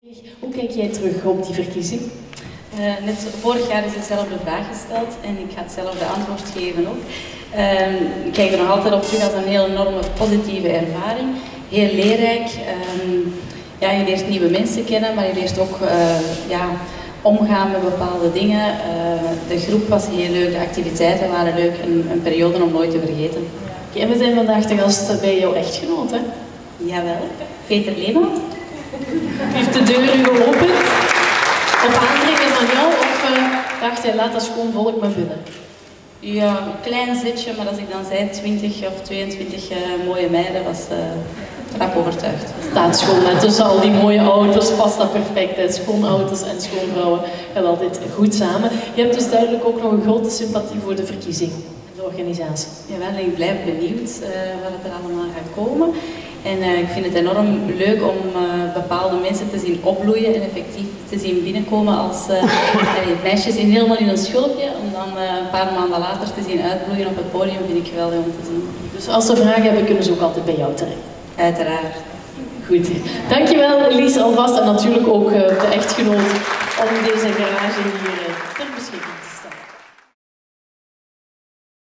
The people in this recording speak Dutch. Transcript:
Hoe kijk jij terug op die verkiezing? Net vorig jaar is hetzelfde vraag gesteld en ik ga hetzelfde antwoord geven ook. Ik kijk er nog altijd op terug als een heel enorme positieve ervaring. Heel leerrijk. Ja, je leert nieuwe mensen kennen, maar je leert ook omgaan met bepaalde dingen. De groep was heel leuk, de activiteiten waren leuk. Een periode om nooit te vergeten. En we zijn vandaag te gast bij jouw echtgenoot, hè? Jawel, Peter Leemans. Heeft de deur u geopend? Op aandringen van jou of dacht hij, laat dat schoon volk maar binnen? Ja, een klein zetje, maar als ik dan zei 20 of 22 mooie meiden, was rap overtuigd. Staat schoon, hè? Tussen al die mooie auto's past dat perfect. Hè? Schoonauto's en schoonvrouwen gaan altijd goed samen. Je hebt dus duidelijk ook nog een grote sympathie voor de verkiezing, de organisatie. Jawel, ik blijf benieuwd wat er allemaal gaat komen. En ik vind het enorm leuk om bepaalde mensen te zien opbloeien en effectief te zien binnenkomen als meisjes helemaal in een schulpje. Om dan een paar maanden later te zien uitbloeien op het podium vind ik geweldig om te zien. Dus als ze vragen hebben, kunnen ze ook altijd bij jou terecht. Uiteraard. Goed. Dankjewel Lies alvast en natuurlijk ook de echtgenoot om deze garage hier